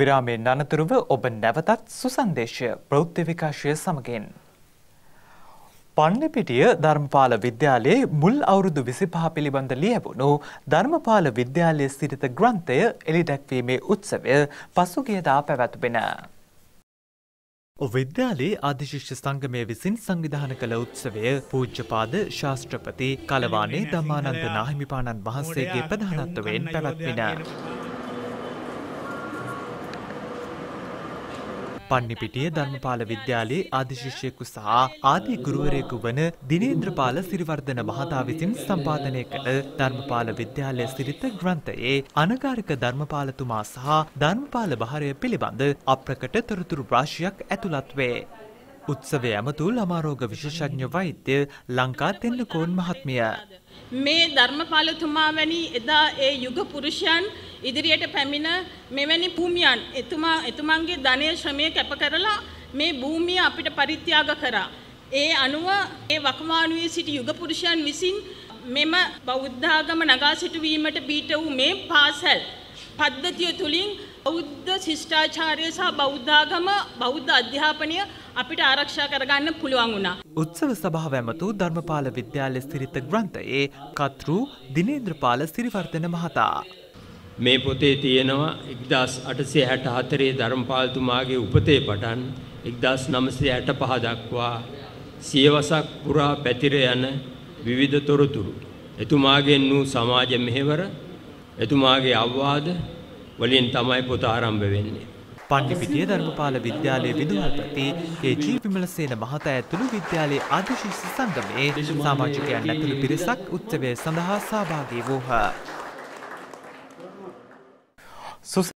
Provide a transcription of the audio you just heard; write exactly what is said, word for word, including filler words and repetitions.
විරාමයෙන් අනතුරුව ඔබ නැවතත් සුසන්දේශය ප්‍රවෘත්ති විකාශය සමගින් පන්නිපිටිය ධර්මපාල විද්‍යාලයේ මුල් අවුරුදු විසිපහ පිළිබඳ ලියවුණු ධර්මපාල විද්‍යාලයේ සිරිත ග්‍රන්ථය එළිදැක්වීමේ උත්සවය පසුගියදා පැවැත්විණ. විද්‍යාලයේ ආදිශිෂ්‍ය සංගමය විසින් සංවිධානය කළ උත්සවය පූජ්‍යපාද ශාස්ත්‍රපති කලවානේ ධම්මානන්ද නාහිමිපාණන් වහන්සේගේ ප්‍රධානත්වයෙන් පැවැත්විණ. පන්නිපිටිය ධර්මපාල විද්‍යාලයේ ආදිශිෂ්‍යයෙකු සහ ආදී ගුරුවරයෙකු වන දිනේන්ද්‍රපාල සිරිවර්ධන මහතා විසින් සම්පාදනය කළ ධර්මපාල විද්‍යාලය සිරිත ග්‍රන්ථයේ අනගාരിക ධර්මපාලතුමා සහ ධර්මපාල බහරය පිළිබඳ අප්‍රකට තොරතුරු රාශියක් ඇතුළත් වේ. උත්සවය ඇමතු ළමාරෝග විශේෂඥ වෛද්‍ය ලංකා තෙන්නකෝන් මහත්මිය මේ ධර්මපාලතුමා වැනි එදා ඒ යුග පුරුෂයන් ඉදිරියට පැමිණ මෙවැනි භූමියන් එතුමා එතුමන්ගේ ධනය ශ්‍රමය කැප කරලා මේ භූමිය අපිට පරිත්‍යාග කරා. ඒ අනුව ඒ වකවානුවේ සිටි යුග පුරුෂයන් විසින් මෙම බෞද්ධාගම නගා සිටුවීමට පිට වූ මේ පාසල් පද්ධතිය තුලින් බෞද්ධ ශිෂ්ටාචාරය සහ බෞද්ධාගම බෞද්ධ අධ්‍යාපනය අපිට ආරක්ෂා කරගන්න පුළුවන් වුණා. උත්සව සභාව ඇමතු ධර්මපාල විද්‍යාලය සිරිත ග්‍රන්ථයේ කතෘ දිනේන්ද්‍රපාල සිරිවර්ධන මහතා මේ පොතේ තියෙනවා එක්දාස් අටසිය හැට හතරේ ධර්මපාලතුමාගේ උපතේ පටන් එක්දාස් නවසිය හැට පහ දක්වා සියවසක් පුරා පැතිර යන විවිධ තොරතුරු. එතුමාගෙන් වූ සමාජ මෙහෙවර, එතුමාගේ අවවාද වලින් තමයි පොත ආරම්භ වෙන්නේ. පන්නිපිටිය ධර්මපාල විද්‍යාලයේ විදුහල්පති කේ.ජී. විමලසේන මහතා ඇතුළු විද්‍යාලයේ ආදිශිෂ්‍ය සංගමයේ සමාජිකයන් ඇතුළු පිරිසක් උත්සවය සඳහා සහභාගී වූහ.